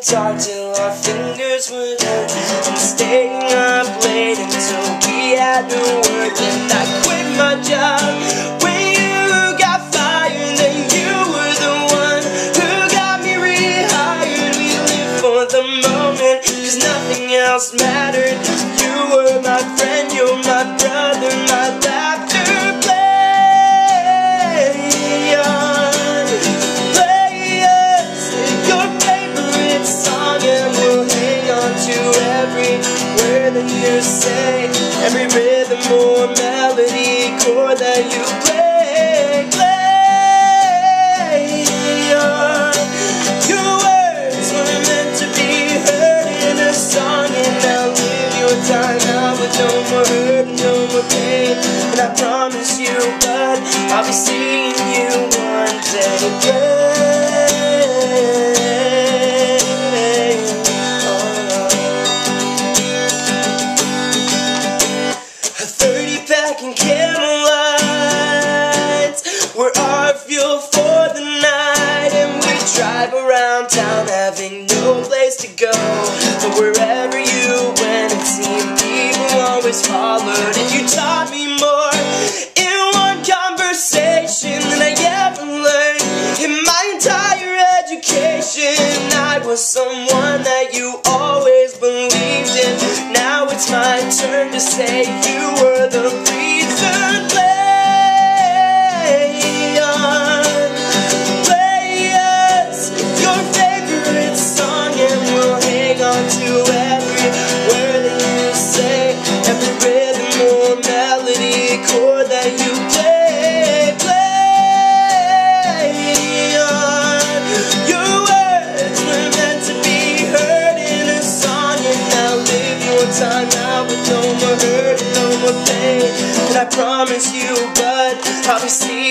guitar till our fingers would hurt, and staying up late until we had no word. Then I quit my job when you got fired. Then you were the one who got me rehired. We lived for the moment, 'cause nothing else mattered. You were my friend, you're my brother, my laughter. That you say, every rhythm or melody chord that you play on. Your words were meant to be heard in a song, and now live your time out with no more hurt and no more pain. And I promise you, bud, I'll be seeing you one day. And Camel lights were our fuel for the night, and we drive around town having no place to go. But wherever you went, it seemed people always followed, and you taught me more in one conversation than I ever learned in my entire education. I was someone that you always believed in. Now it's my turn to say you were the reason. Play on, play us your favorite song, and we'll hang on to every word that you say, every rhythm or melody chord that you play on. Your words were meant to be heard in a song, and now live your time out with no more hurt and no more pain. And I promise you, bud, I'll be seeing